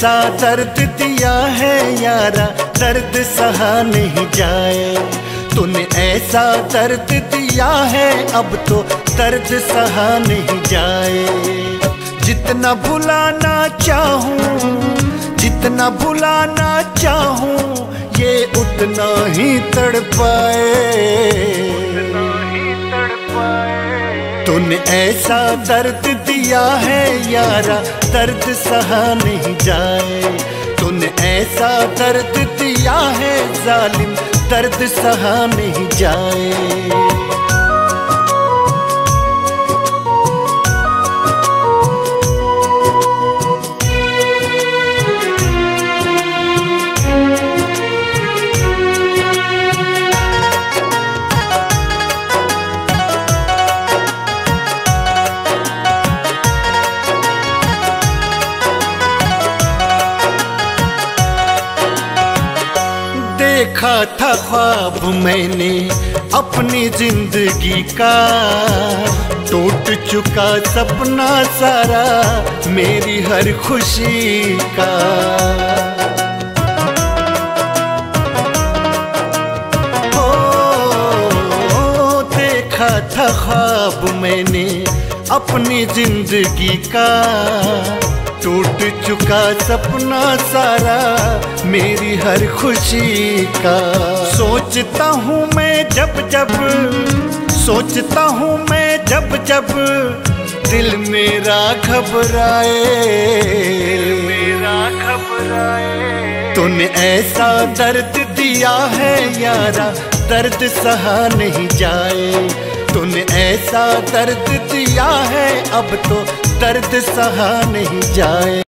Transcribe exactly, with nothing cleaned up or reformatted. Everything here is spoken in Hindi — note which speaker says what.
Speaker 1: ऐसा दर्द दिया है यारा, दर्द सहा नहीं जाए। तूने ऐसा दर्द दिया है, अब तो दर्द सहा नहीं जाए। जितना भुलाना चाहूँ, जितना भुलाना चाहूँ, ये उतना ही तड़पाए, उतना ही तड़पाए। तूने ऐसा दर्द दिया है यारा, दर्द सहा नहीं जाए। तूने ऐसा दर्द दिया है जालिम, दर्द सहा नहीं जाए। देखा था ख्वाब मैंने अपनी जिंदगी का, टूट चुका सपना सारा मेरी हर खुशी का। ओ, देखा था ख्वाब मैंने अपनी जिंदगी का, टूट चुका सपना सारा मेरी हर खुशी का। सोचता हूँ मैं जब जब, सोचता हूँ मैं जब जब, दिल मेरा घबराए, दिल मेरा घबराए। तूने ऐसा दर्द दिया है यारा, दर्द सहा नहीं जाए। तूने ऐसा दर्द दिया है, अब तो दर्द सहा नहीं जाए।